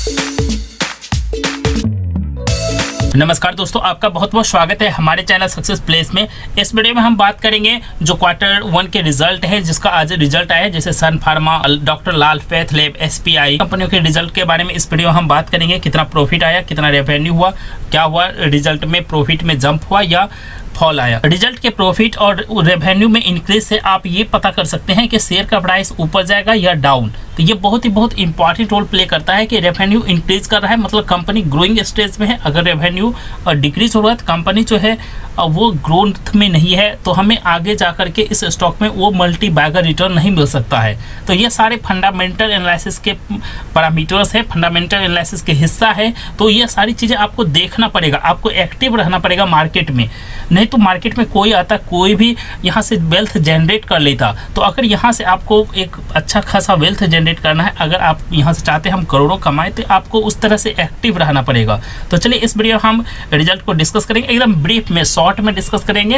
नमस्कार दोस्तों, आपका बहुत बहुत स्वागत है हमारे चैनल सक्सेस प्लेस में। इस वीडियो में हम बात करेंगे जो Q1 के रिजल्ट है, जिसका आज रिजल्ट आया, जैसे Sun Pharma, doctor Lal pathlab, SPI कंपनियों के रिजल्ट के बारे में इस वीडियो में हम बात करेंगे। कितना प्रॉफिट आया, कितना रेवेन्यू हुआ, क्या हुआ रिजल्ट में, प्रॉफिट में जंप हुआ या फॉल आया। रिजल्ट के प्रॉफिट और रेवेन्यू में इंक्रीज से आप ये पता कर सकते हैं कि शेयर का प्राइस ऊपर जाएगा या डाउन। तो ये बहुत इंपॉर्टेंट रोल प्ले करता है कि रेवेन्यू इंक्रीज कर रहा है, मतलब कंपनी ग्रोइंग स्टेज में है। अगर रेवेन्यू डिक्रीज हो रहा है तो कंपनी जो है वो ग्रोथ में नहीं है, तो हमें आगे जा करके इस स्टॉक में वो मल्टी बैगर रिटर्न नहीं मिल सकता है। तो ये सारे फंडामेंटल एनालिसिस के पैरामीटर्स है, फंडामेंटल एनालिसिस के हिस्सा है। तो ये सारी चीज़ें आपको देखना पड़ेगा, आपको एक्टिव रहना पड़ेगा मार्केट में। नहीं तो मार्केट में कोई आता, कोई भी यहाँ से वेल्थ जनरेट कर लेता। तो अगर यहाँ से आपको एक अच्छा खासा वेल्थ जनरेट करना है, अगर आप यहाँ से चाहते हैं हम करोड़ों कमाए, तो आपको उस तरह से एक्टिव रहना पड़ेगा। तो चलिए इस वीडियो हम रिजल्ट को डिस्कस करेंगे, एकदम ब्रीफ में, शॉर्ट में डिस्कस करेंगे।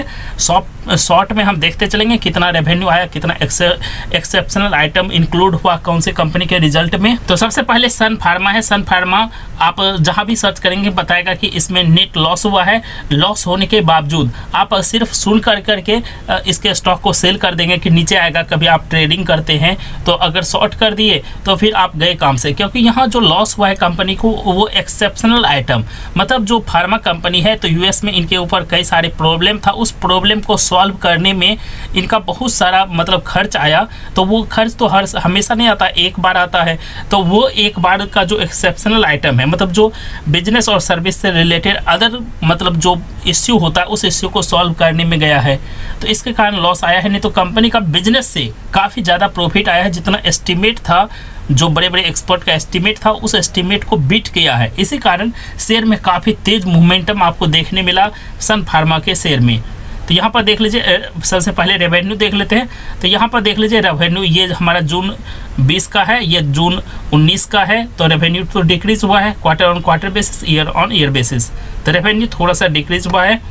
शॉर्ट में हम देखते चलेंगे कितना रेवेन्यू आया, कितना एक्सेप्शनल आइटम इंक्लूड हुआ कौन से कंपनी के रिजल्ट में। तो सबसे पहले सन फार्मा है। सन फार्मा आप जहाँ भी सर्च करेंगे बताएगा कि इसमें नेट लॉस हुआ है। लॉस होने के बावजूद आप सिर्फ सुन करके इसके स्टॉक को सेल कर देंगे कि नीचे आएगा। कभी आप ट्रेडिंग करते हैं तो अगर शॉर्ट कर दिए तो फिर आप गए काम से, क्योंकि यहाँ जो लॉस हुआ है कंपनी को वो एक्सेप्शनल आइटम, मतलब जो फार्मा कंपनी है तो यूएस में इनके ऊपर कई सारे प्रॉब्लम था। उस प्रॉब्लम को सॉल्व करने में इनका बहुत सारा मतलब खर्च आया। तो वो खर्च तो हमेशा नहीं आता, एक बार आता है। तो वो एक बार का जो एक्सेप्शनल आइटम है, मतलब जो बिजनेस और सर्विस से रिलेटेड अदर मतलब जो इश्यू होता है, उस इश्यू को सॉल्व करने में गया है, तो इसके कारण लॉस आया है। नहीं तो कंपनी का बिजनेस से काफ़ी ज़्यादा प्रॉफिट आया है। जितना एस्टिमेट था, जो बड़े बड़े एक्सपर्ट का एस्टिमेट था, उस एस्टिमेट को बीट किया है। इसी कारण शेयर में काफ़ी तेज मोमेंटम आपको देखने मिला सन फार्मा के शेयर में। तो यहाँ पर देख लीजिए, सबसे पहले रेवेन्यू देख लेते हैं। तो यहाँ पर देख लीजिए रेवेन्यू, ये हमारा जून 20 का है, ये जून 19 का है। तो रेवेन्यू तो डिक्रीज हुआ है quarter on quarter basis, year on year basis. तो रेवेन्यू थोड़ा सा डिक्रीज हुआ है।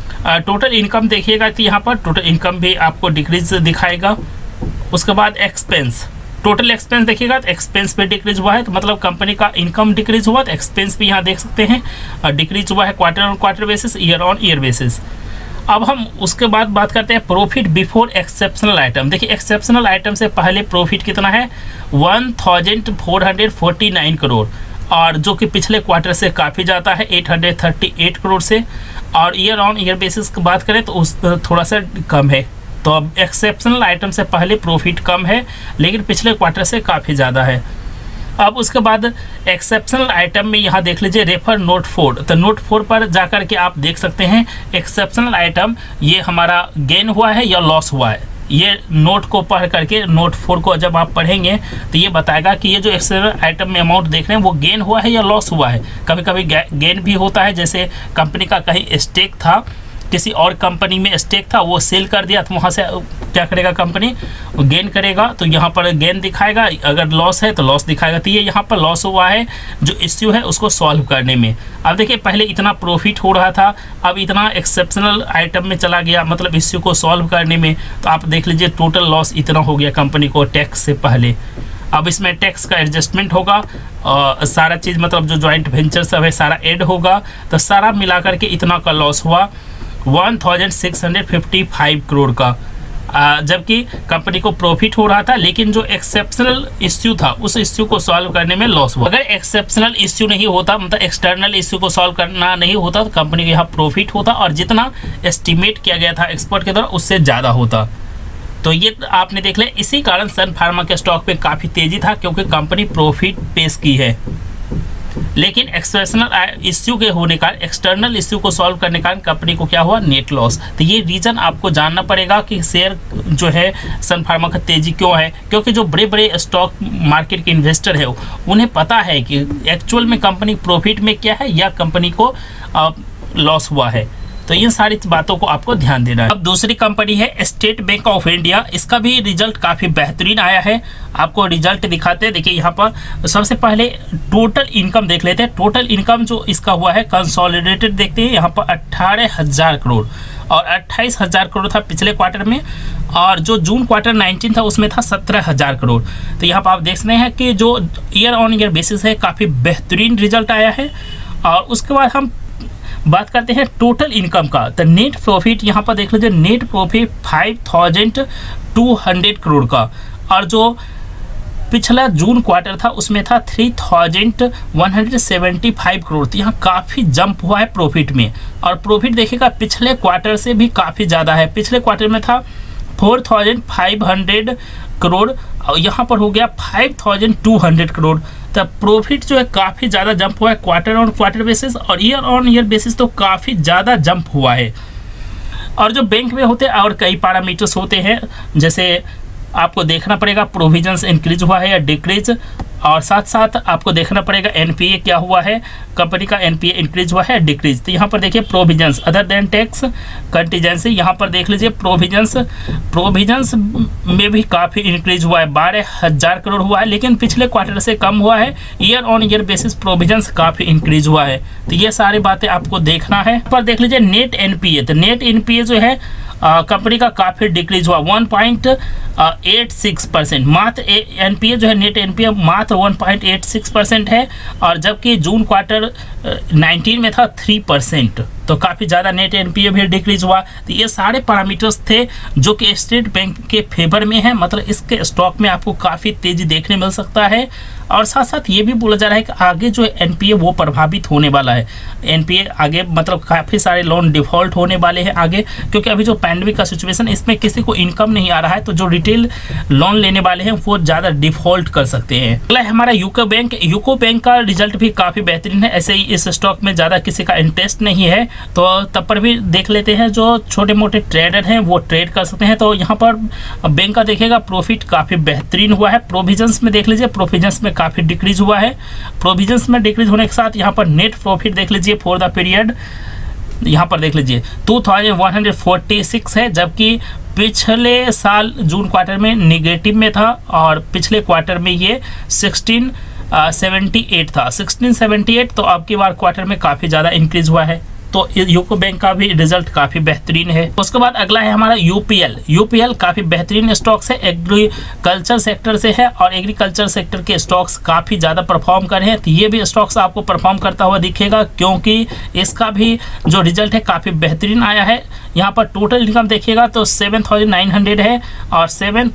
टोटल इनकम देखिएगा तो यहाँ पर टोटल इनकम भी आपको डिक्रीज दिखाएगा। उसके बाद एक्सपेंस, टोटल एक्सपेंस देखिएगा तो एक्सपेंस पे डिक्रीज हुआ है। तो मतलब कंपनी का इनकम डिक्रीज हुआ तो एक्सपेंस भी यहाँ देख सकते हैं डिक्रीज हुआ है quarter on quarter basis, year on year basis. अब हम उसके बाद बात करते हैं प्रॉफिट बिफोर एक्सेप्शनल आइटम। देखिए एक्सेप्शनल आइटम से पहले प्रॉफिट कितना है, 1449 करोड़, और जो कि पिछले क्वार्टर से काफ़ी ज़्यादा है, 838 करोड़ से। और ईयर ऑन ईयर बेसिस की बात करें तो उस थोड़ा सा कम है। तो अब एक्सेप्शनल आइटम से पहले प्रॉफिट कम है, लेकिन पिछले क्वार्टर से काफ़ी ज़्यादा है। अब उसके बाद एक्सेप्शनल आइटम में यहाँ देख लीजिए रेफर नोट 4। तो नोट 4 पर जाकर के आप देख सकते हैं एक्सेप्शनल आइटम ये हमारा गेन हुआ है या लॉस हुआ है। ये नोट को पढ़ करके, नोट 4 को जब आप पढ़ेंगे तो ये बताएगा कि ये जो एक्सेप्शनल आइटम में अमाउंट देख रहे हैं वो गेन हुआ है या लॉस हुआ है। कभी कभी गेन भी होता है, जैसे कंपनी का कहीं स्टेक था, किसी और कंपनी में स्टेक था, वो सेल कर दिया, तो वहाँ से क्या करेगा कंपनी, गेन करेगा। तो यहाँ पर गेन दिखाएगा, अगर लॉस है तो लॉस दिखाएगा। तो ये यहाँ पर लॉस हुआ है जो इश्यू है उसको सॉल्व करने में। अब देखिए पहले इतना प्रॉफिट हो रहा था, अब इतना एक्सेप्शनल आइटम में चला गया, मतलब इश्यू को सॉल्व करने में। तो आप देख लीजिए टोटल लॉस इतना हो गया कंपनी को टैक्स से पहले। अब इसमें टैक्स का एडजस्टमेंट होगा, सारा चीज़ मतलब जो जॉइंट वेंचर सब है सारा ऐड होगा, तो सारा मिला करके इतना का लॉस हुआ 1655 करोड़ का। जबकि कंपनी को प्रॉफिट हो रहा था, लेकिन जो एक्सेप्शनल इश्यू था उस इश्यू को सॉल्व करने में लॉस हुआ। अगर एक्सेप्शनल इश्यू नहीं होता, मतलब एक्सटर्नल इश्यू को सॉल्व करना नहीं होता, तो कंपनी को यहाँ प्रॉफिट होता और जितना एस्टिमेट किया गया था एक्सपर्ट के द्वारा उससे ज़्यादा होता। तो ये आपने देख लिया। इसी कारण सन फार्मा के स्टॉक पे काफ़ी तेज़ी था, क्योंकि कंपनी प्रॉफिट पेश की है। लेकिन एक्सटर्नल इश्यू के होने का, एक्सटर्नल इश्यू को सॉल्व करने का कंपनी को क्या हुआ, नेट लॉस। तो ये रीज़न आपको जानना पड़ेगा कि शेयर जो है सन फार्मा का तेज़ी क्यों है, क्योंकि जो बड़े बड़े स्टॉक मार्केट के इन्वेस्टर है उन्हें पता है कि एक्चुअल में कंपनी प्रॉफिट में क्या है या कंपनी को लॉस हुआ है। तो इन सारी बातों को आपको ध्यान देना है। अब दूसरी कंपनी है स्टेट बैंक ऑफ इंडिया। इसका भी रिजल्ट काफ़ी बेहतरीन आया है। आपको रिजल्ट दिखाते हैं। देखिए यहाँ पर सबसे पहले टोटल इनकम देख लेते हैं। टोटल इनकम जो इसका हुआ है कंसोलिडेटेड देखते हैं, यहाँ पर 18,000 करोड़ और 28,000 करोड़ था पिछले क्वार्टर में, और जो जून क्वार्टर 19 था उसमें था 17,000 करोड़। तो यहाँ पर आप देख सकते हैं कि जो ईयर ऑन ईयर बेसिस है काफ़ी बेहतरीन रिजल्ट आया है। और उसके बाद हम बात करते हैं टोटल इनकम का। तो नेट प्रॉफिट यहाँ पर देख लीजिए, नेट प्रॉफिट 5,200 करोड़ का, और जो पिछला जून क्वार्टर था उसमें था 3,175 करोड़। तो यहाँ काफ़ी जंप हुआ है प्रॉफिट में, और प्रॉफिट देखिएगा पिछले क्वार्टर से भी काफ़ी ज़्यादा है। पिछले क्वार्टर में था 4,500 करोड़ और यहाँ पर हो गया 5,200 करोड़। तो प्रॉफिट जो है काफ़ी ज़्यादा जंप हुआ है क्वार्टर ऑन क्वार्टर बेसिस, और ईयर ऑन ईयर बेसिस तो काफ़ी ज़्यादा जंप हुआ है। और जो बैंक में होते हैं और कई पैरामीटर्स होते हैं, जैसे आपको देखना पड़ेगा प्रोविजंस इंक्रीज हुआ है या डिक्रीज, और साथ साथ आपको देखना पड़ेगा एनपीए क्या हुआ है, कंपनी का एनपीए इंक्रीज हुआ है डिक्रीज। तो यहाँ पर देखिए provisions other than tax contingency, यहाँ पर देख लीजिए प्रोविजंस में भी काफ़ी इंक्रीज हुआ है, 12,000 करोड़ हुआ है, लेकिन पिछले क्वार्टर से कम हुआ है। Year on year basis provisions काफ़ी इंक्रीज हुआ है। तो ये सारी बातें आपको देखना है। पर देख लीजिए नेट एनपीए, तो नेट एनपीए जो है कंपनी का काफ़ी डिक्रीज हुआ 1.86%। मात्र एनपीए जो है नेट एनपीए मात्र 1.86% है, और जबकि जून क्वार्टर 19 में था 3%। तो काफ़ी ज़्यादा नेट एनपीए भी डिक्रीज हुआ। तो ये सारे पैरामीटर्स थे जो कि स्टेट बैंक के फेवर में है, मतलब इसके स्टॉक में आपको काफ़ी तेज़ी देखने मिल सकता है। और साथ साथ ये भी बोला जा रहा है कि आगे जो एनपीए वो प्रभावित होने वाला है। एनपीए आगे मतलब काफ़ी सारे लोन डिफ़ॉल्ट होने वाले हैं आगे, क्योंकि अभी जो पैंडेमिक का सिचुएशन इसमें किसी को इनकम नहीं आ रहा है, तो जो रिटेल लोन लेने वाले हैं वो ज़्यादा डिफ़ॉल्ट कर सकते हैं। अगला है हमारा यूको बैंक। यूको बैंक का रिजल्ट भी काफ़ी बेहतरीन है। ऐसे ही इस स्टॉक में ज़्यादा किसी का इंटरेस्ट नहीं है, तो तब पर भी देख लेते हैं जो छोटे मोटे ट्रेडर हैं वो ट्रेड कर सकते हैं। तो यहाँ पर बैंक का देखिएगा प्रॉफिट काफ़ी बेहतरीन हुआ है। प्रोविजंस में देख लीजिए, प्रोविजंस में काफ़ी डिक्रीज हुआ है। प्रोविजंस में डिक्रीज होने के साथ यहाँ पर नेट प्रॉफिट देख लीजिए फॉर द पीरियड, यहाँ पर देख लीजिए 2,146 है, जबकि पिछले साल जून क्वार्टर में निगेटिव में था, और पिछले क्वार्टर में ये 1678 था, 1678। तो अब की बार क्वार्टर में काफ़ी ज़्यादा इंक्रीज हुआ है। तो यूको बैंक का भी रिजल्ट काफ़ी बेहतरीन है। उसके बाद अगला है हमारा यूपीएल। यूपीएल काफ़ी बेहतरीन स्टॉक्स है, एग्रीकल्चर सेक्टर से है, और एग्रीकल्चर सेक्टर के स्टॉक्स काफ़ी ज़्यादा परफॉर्म कर रहे हैं। तो ये भी स्टॉक्स आपको परफॉर्म करता हुआ दिखेगा, क्योंकि इसका भी जो रिजल्ट है काफ़ी बेहतरीन आया है। यहाँ पर टोटल इनकम देखिएगा तो 7,900 है और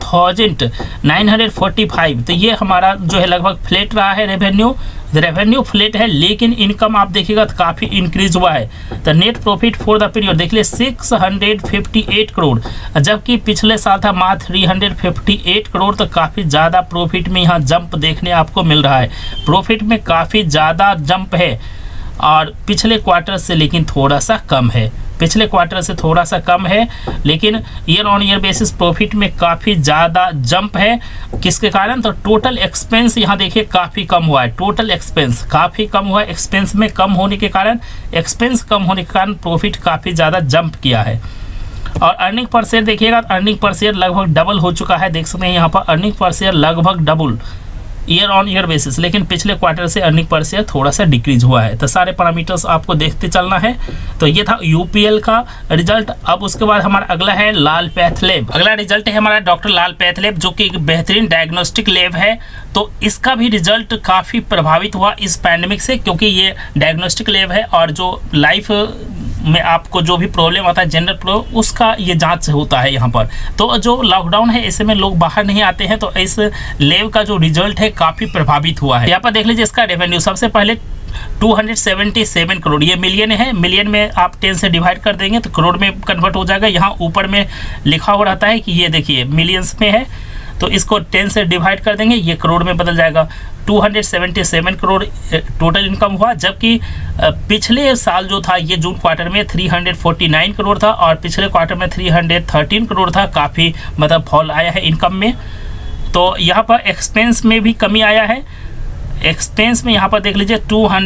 7,945। तो ये हमारा जो है लगभग फ्लैट रहा है रेवेन्यू फ्लैट है, लेकिन इनकम आप देखिएगा तो काफ़ी इंक्रीज हुआ है। तो net profit for the period देख लिए 658 करोड़, जबकि पिछले साल था मात्र 358 करोड़। तो काफ़ी ज़्यादा प्रॉफिट में यहाँ जंप देखने आपको मिल रहा है। प्रॉफिट में काफ़ी ज़्यादा जंप है, और पिछले क्वार्टर से लेकिन थोड़ा सा कम है, पिछले क्वार्टर से थोड़ा सा कम है, लेकिन year on year basis profit में काफ़ी ज़्यादा जंप है। किसके कारण? तो टोटल एक्सपेंस यहाँ देखिए काफ़ी कम हुआ है, टोटल एक्सपेंस काफ़ी कम हुआ है। एक्सपेंस में कम होने के कारण प्रॉफिट काफ़ी ज़्यादा जंप किया है। और अर्निंग पर शेयर देखिएगा, अर्निंग पर शेयर लगभग डबल हो चुका है। देख सकते हैं यहाँ पर अर्निंग पर शेयर लगभग double year on year basis, लेकिन पिछले क्वार्टर से अर्निंग पर शेयर थोड़ा सा डिक्रीज हुआ है। तो सारे पैरामीटर्स आपको देखते चलना है। तो ये था यूपीएल का रिजल्ट। अब उसके बाद हमारा अगला है लाल पैथलैब। अगला रिजल्ट है हमारा डॉक्टर लाल पैथलैब, जो कि एक बेहतरीन डायग्नोस्टिक लैब है। तो इसका भी रिजल्ट काफ़ी प्रभावित हुआ इस पैंडेमिक से, क्योंकि ये डायग्नोस्टिक लैब है, और जो लाइफ में आपको जो भी प्रॉब्लम आता है जनरल प्रॉब्लम, उसका ये जांच होता है यहाँ पर। तो जो लॉकडाउन है ऐसे में लोग बाहर नहीं आते हैं, तो इस लैब का जो रिजल्ट है काफ़ी प्रभावित हुआ है। यहाँ पर देख लीजिए इसका रेवेन्यू सबसे पहले 277 करोड़, ये मिलियन है, मिलियन में आप 10 से डिवाइड कर देंगे तो करोड़ में कन्वर्ट हो जाएगा। यहाँ ऊपर में लिखा हुआ रहता है कि ये देखिए मिलियंस में है, तो इसको 10 से डिवाइड कर देंगे, ये करोड़ में बदल जाएगा। 277 करोड़ टोटल इनकम हुआ, जबकि पिछले साल जो था ये जून क्वार्टर में 349 करोड़ था, और पिछले क्वार्टर में 313 करोड़ था। काफ़ी मतलब फॉल आया है इनकम में। तो यहाँ पर एक्सपेंस में भी कमी आया है, एक्सपेंस में यहाँ पर देख लीजिए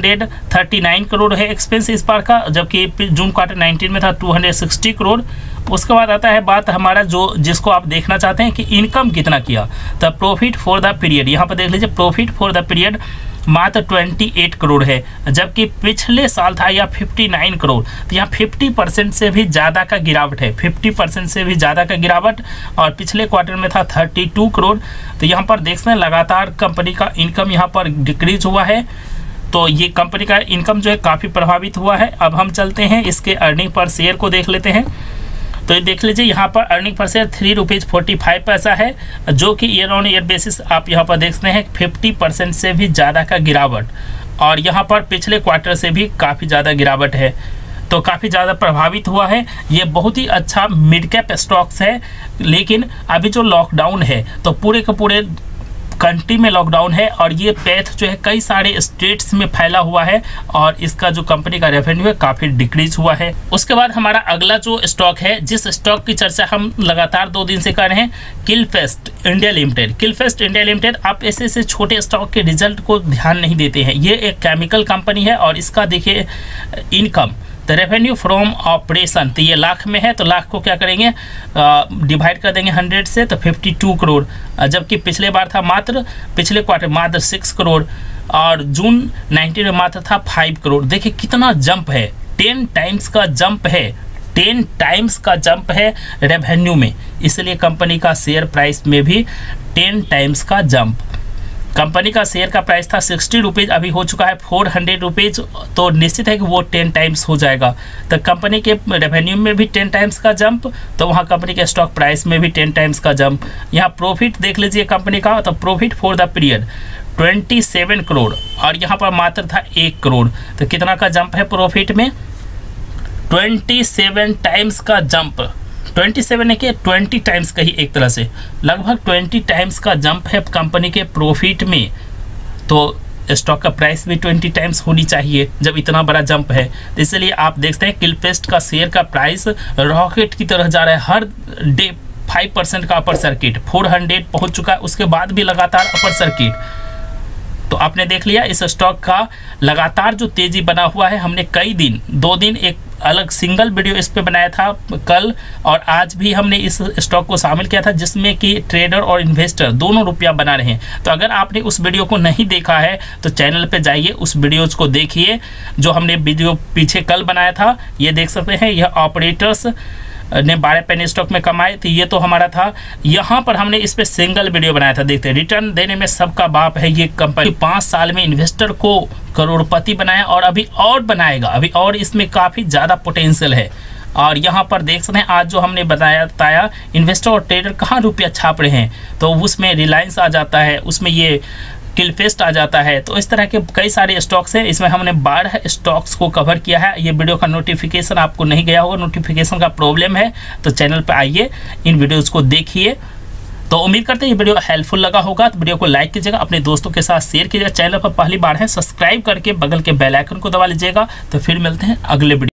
239 करोड़ है एक्सपेंस इस बार का, जबकि जून क्वार्टर 19 में था 260 करोड़। उसके बाद आता है बात हमारा जिसको आप देखना चाहते हैं कि इनकम कितना किया, तो प्रॉफिट फॉर द पीरियड, यहाँ पर देख लीजिए प्रॉफिट फॉर द पीरियड मात्र 28 करोड़ है, जबकि पिछले साल था यह 59 करोड़। तो यहाँ 50% से भी ज़्यादा का गिरावट है, 50% से भी ज़्यादा का गिरावट। और पिछले क्वार्टर में था 32 करोड़। तो यहाँ पर देख सकते हैं लगातार कंपनी का इनकम यहाँ पर डिक्रीज हुआ है। तो ये कंपनी का इनकम जो है काफ़ी प्रभावित हुआ है। अब हम चलते हैं इसके अर्निंग पर शेयर को देख लेते हैं। तो ये देख लीजिए यहाँ पर अर्निंग पर शेयर 3 रुपीज़ 45 पैसा है, जो कि ईयर ऑन ईयर बेसिस आप यहाँ पर देख सकते हैं 50% से भी ज़्यादा का गिरावट। और यहाँ पर पिछले क्वार्टर से भी काफ़ी ज़्यादा गिरावट है, तो काफ़ी ज़्यादा प्रभावित हुआ है। ये बहुत ही अच्छा मिड कैप स्टॉक्स है, लेकिन अभी जो लॉकडाउन है तो पूरे के पूरे कंट्री में लॉकडाउन है और ये पैथ जो है कई सारे स्टेट्स में फैला हुआ है और इसका जो कंपनी का रेवेन्यू है काफ़ी डिक्रीज हुआ है। उसके बाद हमारा अगला जो स्टॉक है, जिस स्टॉक की चर्चा हम लगातार 2 दिन से कर रहे हैं, Kilpest India limited. Kilpest India limited, आप ऐसे छोटे स्टॉक के रिजल्ट को ध्यान नहीं देते हैं। ये एक केमिकल कंपनी है और इसका देखिए इनकम, तो रेवेन्यू फ्रॉम ऑपरेशन, तो ये लाख में है, तो लाख को क्या करेंगे डिवाइड कर देंगे 100 से, तो 52 करोड़। जबकि पिछले बार था पिछले क्वार्टर मात्र 6 करोड़ और जून 19 में मात्र था 5 करोड़। देखिए कितना जंप है, 10 टाइम्स का जंप है, 10 टाइम्स का जंप है रेवेन्यू में। इसलिए कंपनी का शेयर प्राइस में भी 10 टाइम्स का जंप। कंपनी का शेयर का प्राइस था 60 रुपीज़, अभी हो चुका है 400 रुपीज़, तो निश्चित है कि वो 10 टाइम्स हो जाएगा। तो कंपनी के रेवेन्यू में भी 10 टाइम्स का जंप, तो वहाँ कंपनी के स्टॉक प्राइस में भी 10 टाइम्स का जंप। यहाँ प्रॉफिट देख लीजिए कंपनी का, तो profit for the period 27 crore और यहाँ पर मात्र था 1 करोड़। तो कितना का जंप है प्रॉफिट में, 27 टाइम्स का जंप। 27 है कि 20 टाइम्स का ही एक तरह से, लगभग 20 टाइम्स का जंप है कंपनी के प्रॉफिट में। तो स्टॉक का प्राइस भी 20 टाइम्स होनी चाहिए जब इतना बड़ा जंप है। इसलिए आप देखते हैं किलफेस्ट का शेयर का प्राइस रॉकेट की तरह जा रहा है, हर डे 5% का अपर सर्किट, 400 पहुंच चुका है, उसके बाद भी लगातार अपर सर्किट। तो आपने देख लिया इस स्टॉक का लगातार जो तेजी बना हुआ है। हमने कई दिन 2 दिन एक अलग सिंगल वीडियो इस पे बनाया था कल, और आज भी हमने इस स्टॉक को शामिल किया था, जिसमें कि ट्रेडर और इन्वेस्टर दोनों रुपया बना रहे हैं। तो अगर आपने उस वीडियो को नहीं देखा है तो चैनल पे जाइए, उस वीडियोज को देखिए जो हमने वीडियो पीछे कल बनाया था। ये देख सकते हैं, यह ऑपरेटर्स ने 12 पेनी स्टॉक में कमाए थे, ये तो हमारा था। यहाँ पर हमने इस पे सिंगल वीडियो बनाया था। देखते हैं, रिटर्न देने में सबका बाप है ये कंपनी। 5 साल में इन्वेस्टर को करोड़पति बनाया और अभी और बनाएगा, अभी और इसमें काफ़ी ज़्यादा पोटेंशियल है। और यहाँ पर देख सकते हैं आज जो हमने बताया इन्वेस्टर और ट्रेडर कहाँ रुपया छाप रहे हैं, तो उसमें रिलायंस आ जाता है, उसमें ये किलफेस्ट आ जाता है। तो इस तरह के कई सारे स्टॉक्स हैं, इसमें हमने 12 स्टॉक्स को कवर किया है। ये वीडियो का नोटिफिकेशन आपको नहीं गया होगा, नोटिफिकेशन का प्रॉब्लम है, तो चैनल पर आइए, इन वीडियोज़ को देखिए। तो उम्मीद करते हैं ये वीडियो हेल्पफुल लगा होगा। तो वीडियो को लाइक कीजिएगा, अपने दोस्तों के साथ शेयर कीजिएगा। चैनल पर पहली बार है सब्सक्राइब करके बगल के बेल आइकन को दबा लीजिएगा। तो फिर मिलते हैं अगले वीडियो।